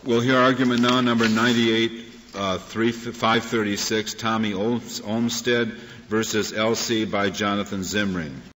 We'll hear argument now, number 536, Tommy Olmstead versus L.C. by Jonathan Zimring.